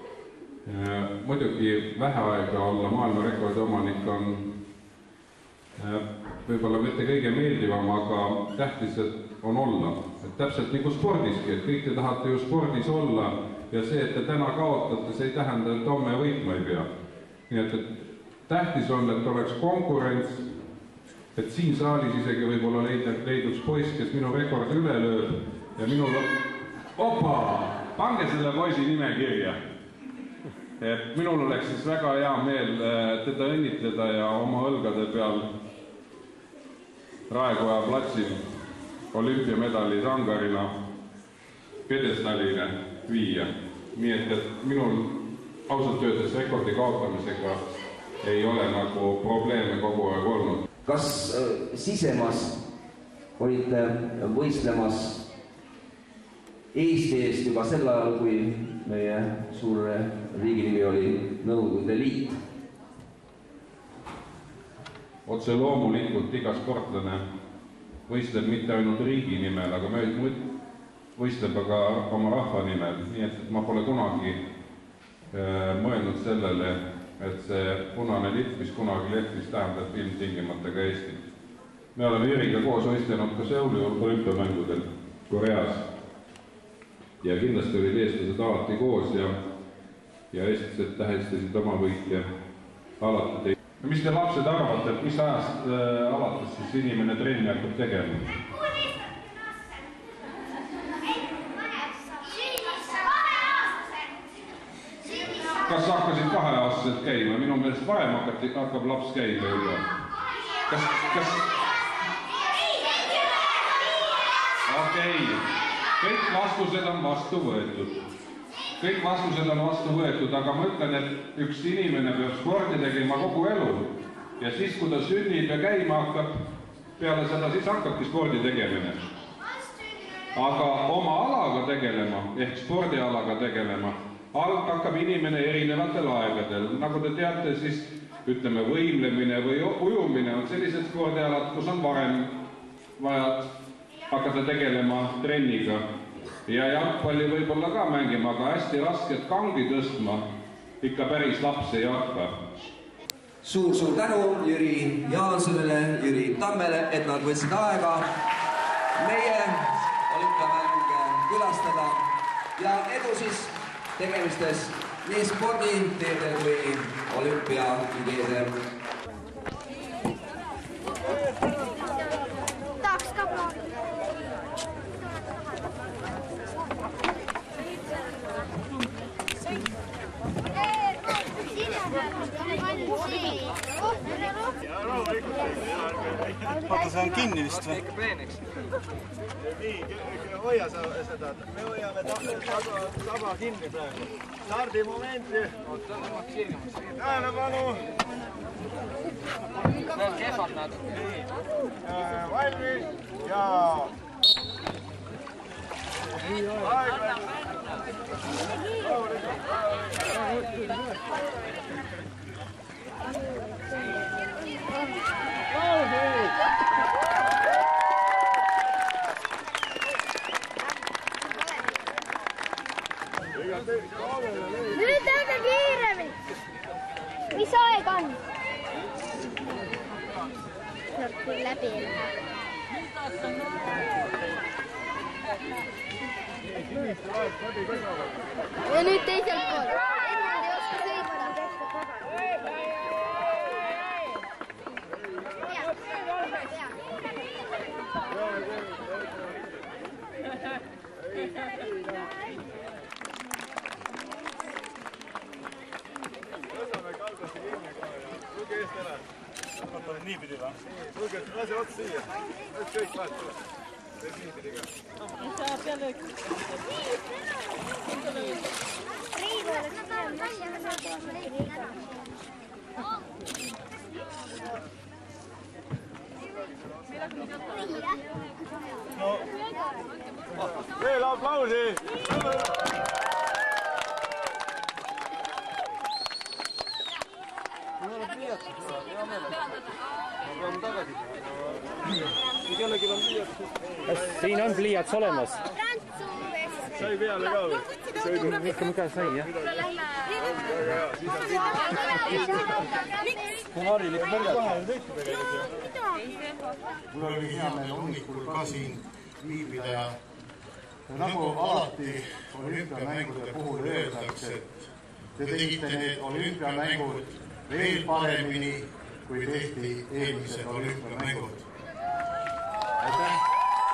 Muidugi vähe aega olla maailmarekordi omanik on võib-olla mitte kõige meeldivam, aga tähtis, et on olla. Et täpselt nagu spordiski, et kõik te tahate ju spordis olla ja see, et te täna kaotate, see ei tähenda, et homme võitma ei pea. Nii et tähtis on, et oleks konkurents, et siin saalis isegi võib-olla leiduks poiss, kes minu rekordi üle lööb ja minul opa, pange selle poisi nime kirja. Et minul oleks siis väga hea meel teda õnnitleda ja oma õlgade peal Raekoja platsil olümpiamedali sangarina pjedestaalile viia. Nii et minul ausalt öeldes rekordi kaotamisega ei ole nagu probleeme kogu aeg olnud. Kas sisemas olite võistlemas Eesti eest juba sel ajal, kui meie suur riiginimi oli Nõukogude Liit? Otse loomulikult iga sportlane võistleb mitte ainult riigi nimel, aga võistleb aga oma rahva nimel. Nii et ma pole kunagi mõelnud sellele, et see punane lipp, mis kunagi lehvis, tähendab ilmtingimata ka Eestit. Me oleme Jüriga koos võistlenud ka Seuli olümpiamängudel Koreas. Ja kindlasti olid eestlased alati koos ja eestlased tähestasid oma võitja alati. Mis te lapsed arvate, et mis ajast alates siis inimene trenni hakkab tegema? Kas hakkasid 2-aastaselt käima? Minu meelest varem hakkab laps käima juba. Kas... Okei. Kõik vastused on vastu võetud. Kõik vastused on vastu võetud, aga ma ütlen, et üks inimene peab spordi tegema kogu elu. Ja siis, kui ta sünnib ja käima hakkab, peale seda siis hakkabki spordi tegemine. Aga oma alaga tegelema, ehk spordialaga tegelema, hakkab inimene erinevatel aegadel. Nagu te teate, siis ütleme võimlemine või ujumine on sellised spordialad, kus on varem vaja hakata tegelema trenniga. Ja jalgpalli võib-olla ka mängima, aga hästi rasket kangi tõstma ikka päris laps ei hakka. Suur tänu Jüri Jaansonile, Jüri Tammele, et nad võtsid aega meie olümpiamänge külastada ja edu siis tegemistes nii sporditeedel kui olümpiaideedel. Tahaks ka plaani. Vaata, see on kinni vist või? Nii, hoia seda. Me hoiame taba kinni praegu. Stardimomenti. Tähelepanu. Veel kehvad nad. Valmis ja... Nüüd tõmba kiiremini. Mis aeg on? Tuleb küll läbi ei lähe. Ja nüüd teiselt pool. Edmund ei oska sõita. Tulge eest ära. Nii pidi või? Tulge, lase otsa siia. Nüüd kõik vahet tuleb. Teeb nii pidi ka. Saab jälle üks. Riivu oleks päev, ma ei saa teha leidi ära. No, veel aplausi! Siin on pliiats olemas. Prantsuudes. sai peale ka või? Ikka mida sai, jah? Kui Haril ikka pärjad. Mul oli hea meel hommikul ka siin viibida ja nagu alati olümpiamängude puhul öeldakse, et te tegite need olümpiamängud veel paremini, kui tehti eelmised olümpiamängud. Aitäh!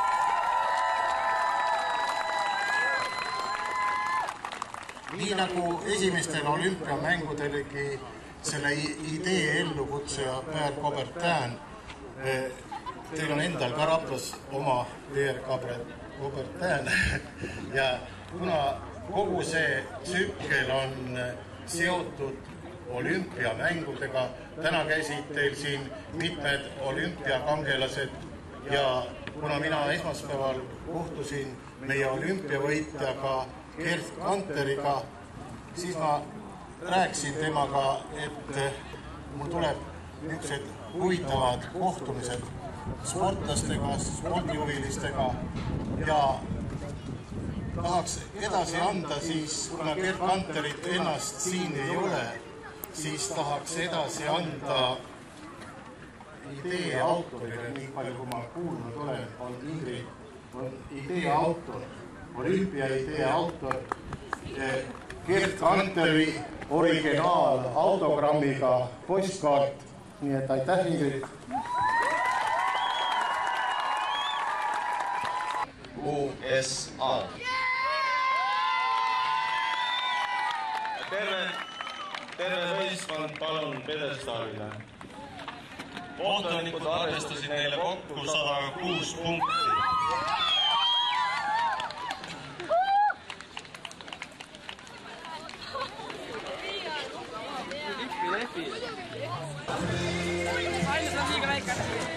Nii nagu esimestel olümpiamängudelegi selle idee ellukutsuja Per Coubertin, teil on endal ka Raplas oma Per Coubertin ja kuna kogu see tsükkel on seotud olümpiamängudega, täna käisid teil siin mitmed olümpiakangelased ja kuna mina esmaspäeval kohtusin meie olümpiavõitjaga Gerd Kanteriga, siis ma rääkisin temaga, et mul tuleb niisugused huvitavad kohtumised sportlastega, spordihuvilistega ja tahaks edasi anda siis, kuna Gerd Kanterit ennast siin ei ole, siis tahaks edasi anda idee autorile, nii palju kui ma kuulnud olen, on Ingrid, on idee autor, olümpiaidee autor, Gerd Kanteri originaal autogrammiga postkaart, nii et aitäh, Ingrid! USA. Terve võistkond palun pjedestaalile. Kohtunikud arvestasid neile kokku 106 punkti. Ainult on liiga väike.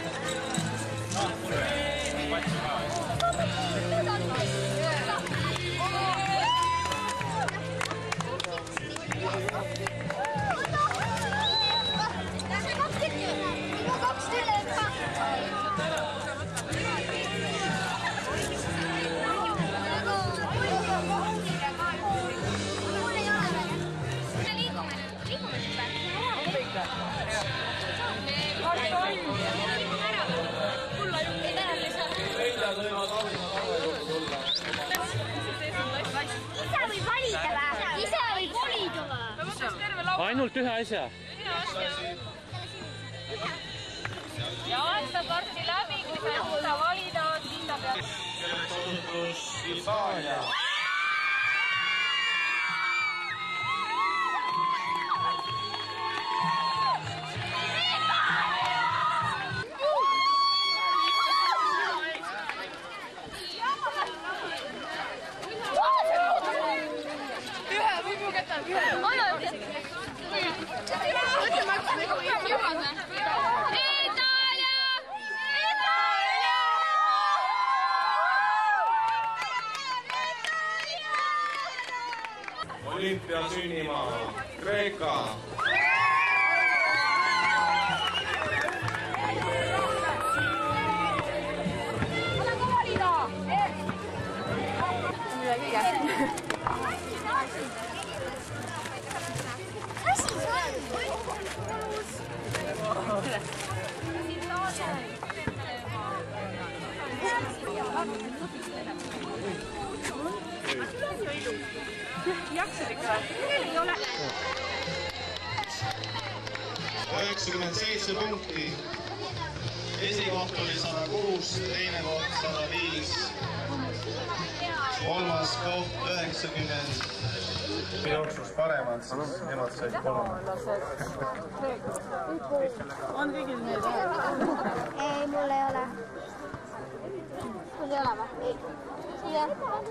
Ainult ühe asja. Ja aasta parti läbi, kui sa ei suuda valida, siis ta peab. Selleks osutus Hispaania. Olympia sünnimaa, Kreeka. Jaksid ikka? Ei ole. 97 punkti. Esikoht oli 106, teine koht 105. Kolmas koht 90. Jooksus paremad, siis nemad said kolmad. On kõigil need? Ei, mul ei ole. Mul ei ole või? Ei. Siia.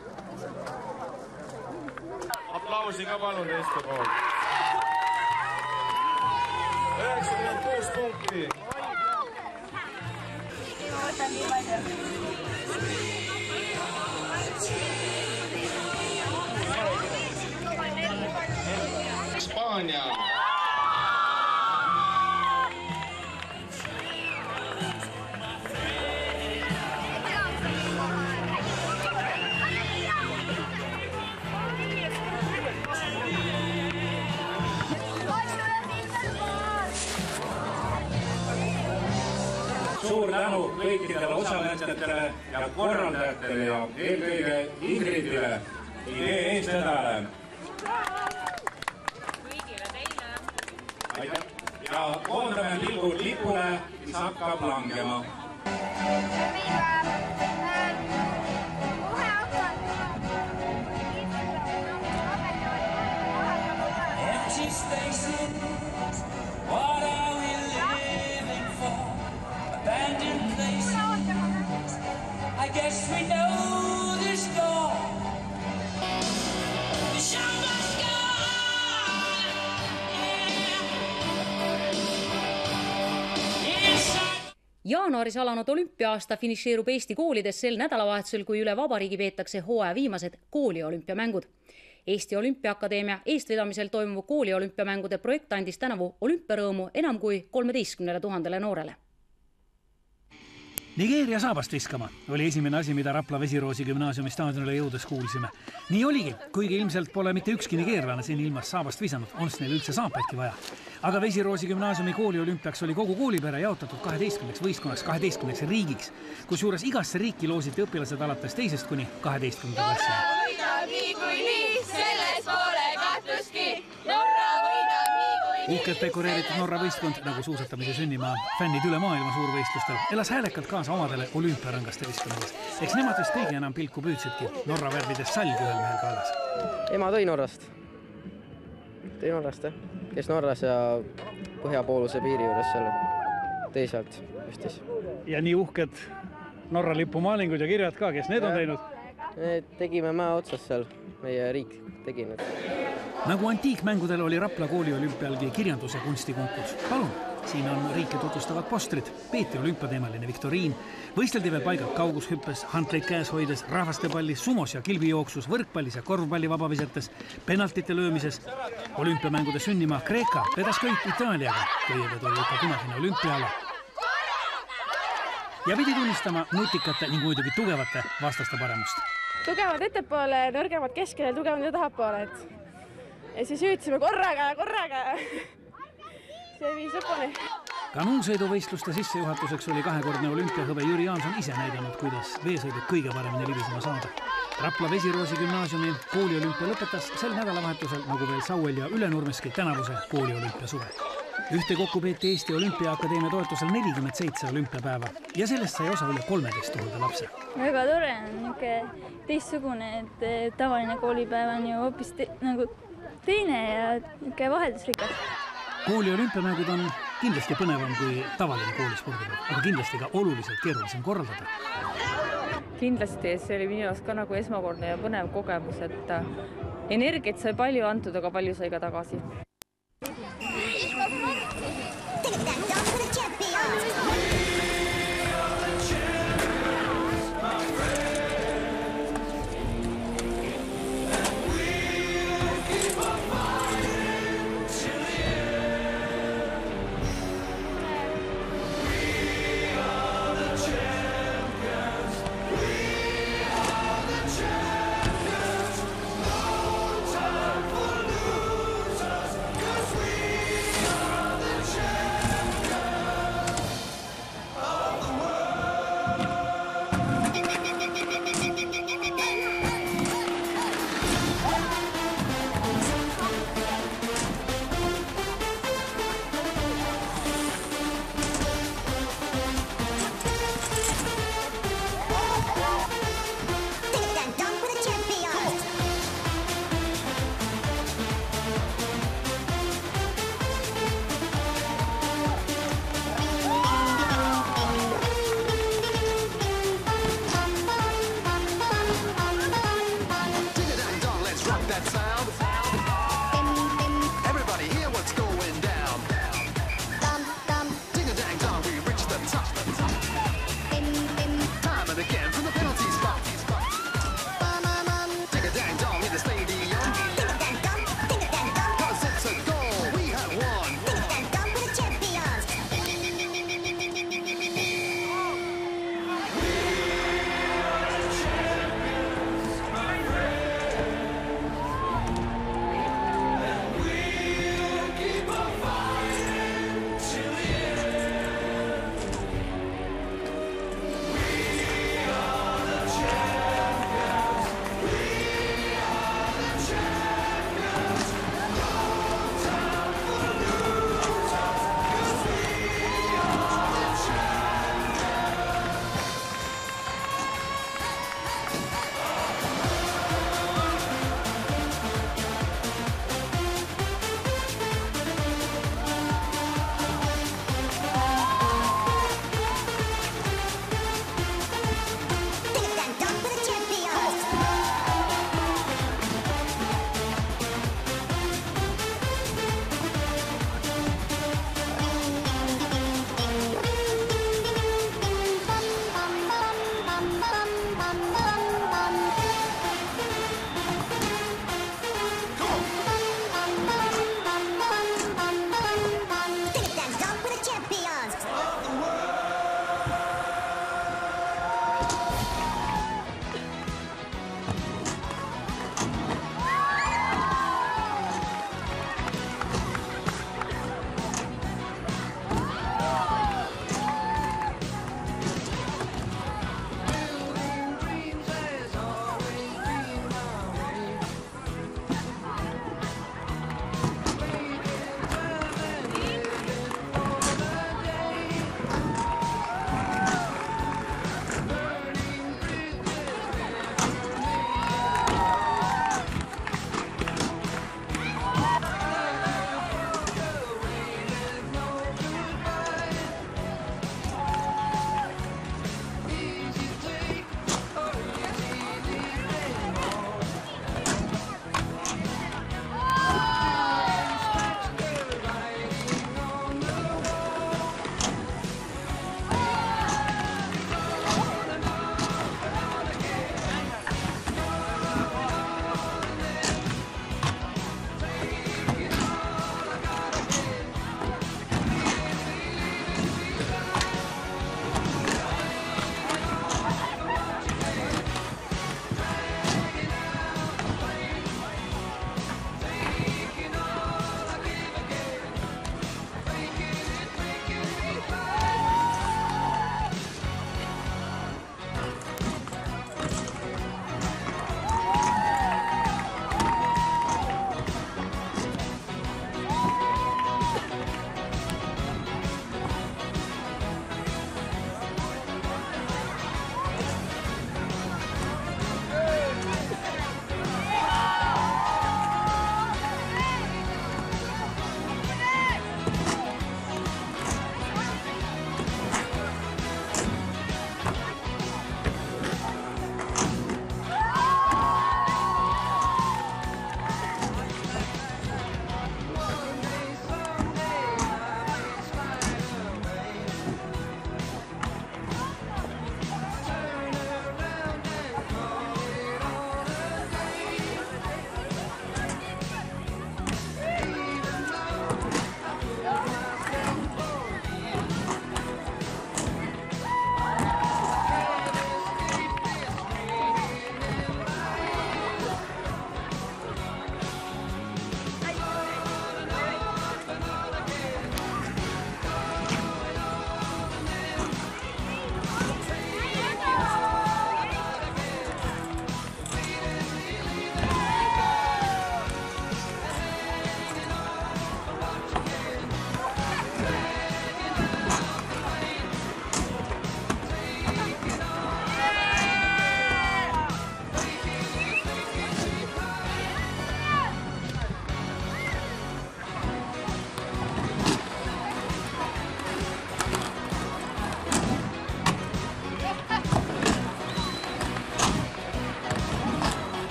Aplausi ka palun teiste poolt. 96 punkti. Hispaania. suur tänu kõikidele osalejatele ja korraldajatele ja eelkõige Ingridile idee eestvedajale. Kõigile teile. Ja koondame pilgud lipule, mis hakkab langema. Empty spaces, what are we living for? Abandoned places, I guess we know this door. The show must go on, Jaanuaris alanud olümpiaasta finišeerub Eesti koolides sel nädalavahetusel, kui üle vabariigi peetakse hooaja viimased kooliolümpiamängud. Eesti Olümpiaakadeemia eestvedamisel toimuv kooliolümpiamängude projekt andis tänavu olümpiarõõmu enam kui 13 000 noorele. Nigeeria saabast viskama oli esimene asi, mida Rapla Vesiroosi gümnaasiumi staadionile jõudes kuulsime. Nii oligi, kuigi ilmselt pole mitte ükski nigeerlane siin ilmas saabast visanud, on neil üldse saapaidki vaja. Aga Vesiroosi gümnaasiumi kooliolümpiaks oli kogu koolipere jaotatud 12 võistkonnaks 12 riigiks, kus juures igasse riiki loositi õpilased alates teisest kuni 12. klassi. Uhkelt dekoreeritud Norra võistkond, nagu suusatamise sünnimaa fännid üle maailma suurvõistlustel, elas häälekalt kaasa omadele olümpiarõngaste viskamises. Eks nemad vist kõige enam pilku püüdsidki Norra värvides salg ühel mehel kaelas. Ema tõi Norrast. Tõi Norrast, kes Norras ja põhjapooluse piiri juures seal teisalt Eestis. Ja nii uhked Norra lipumaalingud ja kirjad ka, kes need on teinud? Tegime mäe otsas seal, meie riik tegi need. Nagu antiikmängudel oli Rapla kooliolümpialgi kirjanduse kunstikonkurss. Palun, siin on riike tutvustavad postrid, peeti olümpiateemaline viktoriin, võisteldi veel paigalt kaugushüppes, hantleid käes hoides, rahvastepallis, sumos ja kilbijooksus, võrkpallis ja korvpalli vabavisetes, penaltite löömises. Olümpiamängude sünnimaa Kreeka vedas kõik Itaaliaga, kõigepealt oli ikka kunagine olümpiaala. Ja pidi tunnistama nutikate ning muidugi tugevate vastaste paremust. Tugevad ettepoole, nõrgemad keskele, tugevamad tahapoole. Ja siis hüüdsime korraga. See viis lõpuni. Kanuunsõiduvõistluste sissejuhatuseks oli kahekordne olümpiahõbe Jüri Jaanson ise näidanud, kuidas veesõidud kõige paremini libisema saada. Rapla Vesiroosi gümnaasiumi kooliolümpia lõpetas sel nädalavahetusel, nagu veel Sauel ja Ülenurmeski tänavuse kooliolümpia suve. Ühtekokku peeti Eesti Olümpiaakadeemia toetusel 47 olümpiapäeva ja sellest sai osa üle 13 000 lapse. Väga tore on teistsugune, et tavaline koolipäev on ju hoopis teine ja vaheldusrikas. Kooli olümpiamängud on kindlasti põnevam kui tavaline koolispordipäev, aga kindlasti ka oluliselt keerulisem korraldada. Kindlasti see oli minu jaoks ka nagu esmakordne ja põnev kogemus, et energiat sai palju antud, aga palju sai ka tagasi.